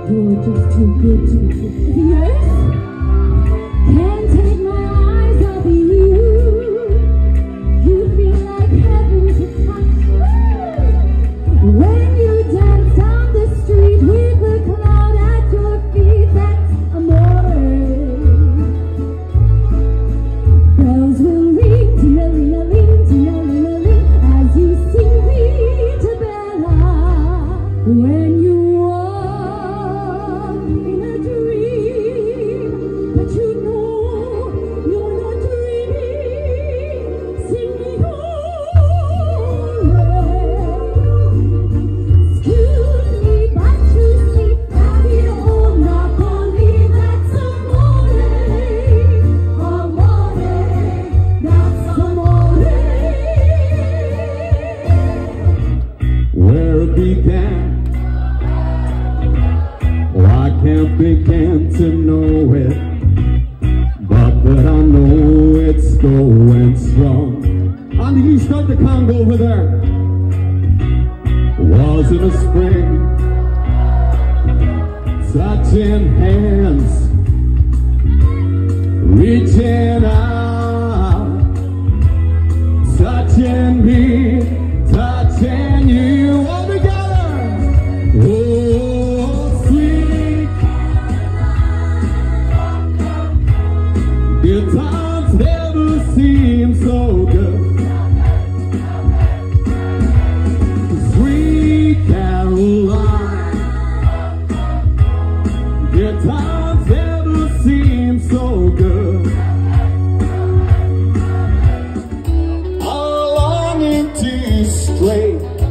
You're just too good to be yes. Can't take my eyes off you. You feel like heaven to touch. When you dance down the street with the cloud at your feet, that's amore. Bells will ring, tia-ling-a-ling, tia-ling-a-ling, as you sing Vita Bella. When you walk in a dream, but you know you're not dreaming, Signore. Excuse me, but you see, Fabio Napoli, that's amore, amore, that's amore. Where it began, oh, I can't begin to know it, but that I know it's going strong. Andy, you start the Congo over there. Was in the spring, touching hands, reaching out, touching me, touching you, all together. Oh, sweet good times never seem so good. Sweet Caroline, good times never seem so good. Our longing to stray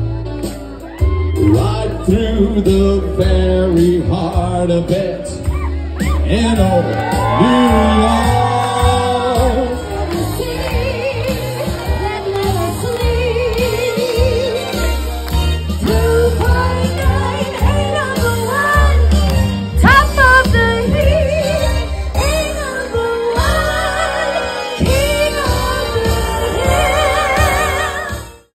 right through the very heart of it in old New York.